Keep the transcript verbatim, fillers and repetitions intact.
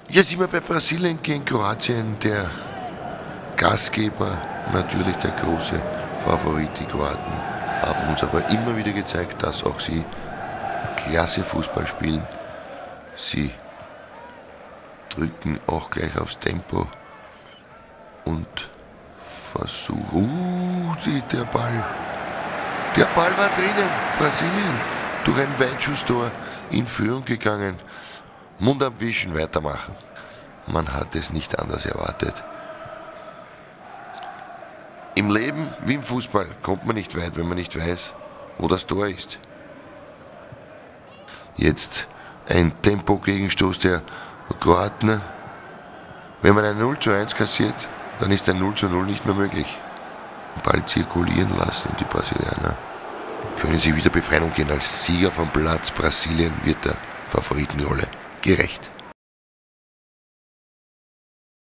Hier sind wir bei Brasilien gegen Kroatien, der Gastgeber, natürlich der große Favorit. Die Kroaten haben uns aber immer wieder gezeigt, dass auch sie klasse Fußball spielen. Sie drücken auch gleich aufs Tempo und versuchen... Uh, die, der Ball. Der Ball war drinnen. Brasilien durch ein Weitschusstor in Führung gegangen. Mund abwischen, weitermachen. Man hat es nicht anders erwartet. Im Leben wie im Fußball kommt man nicht weit, wenn man nicht weiß, wo das Tor ist. Jetzt ein Tempo-Gegenstoß der Kroaten. Wenn man ein null zu eins kassiert, dann ist ein null zu null nicht mehr möglich. Den Ball zirkulieren lassen und die Brasilianer können sich wieder befreien und gehen als Sieger vom Platz. Brasilien wird der Favoritenrolle gerecht.